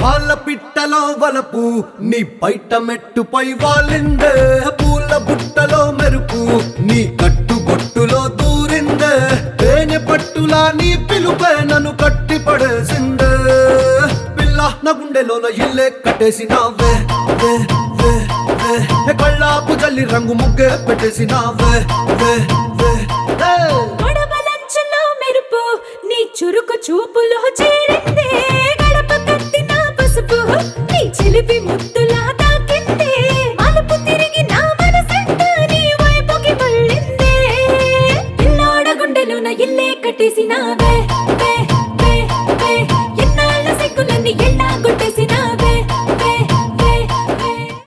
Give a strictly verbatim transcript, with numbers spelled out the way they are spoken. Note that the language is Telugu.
పాల పిట్టలో వలపు నీ పైట మెట్టుపై వాలిందే పూల బుట్టలో మెరుపు నీ కట్టు బొట్టులో దూరిందే తేనె పట్టులా నీ పిలుపే నన్ను కట్టి పడేసిందే పిల్ల నా గుండెలోన ఇల్లే కట్టేసినావే వే వే వే కళ్ళాపు జల్లి రంగు ముగ్గే పెట్టేసినావే వే వే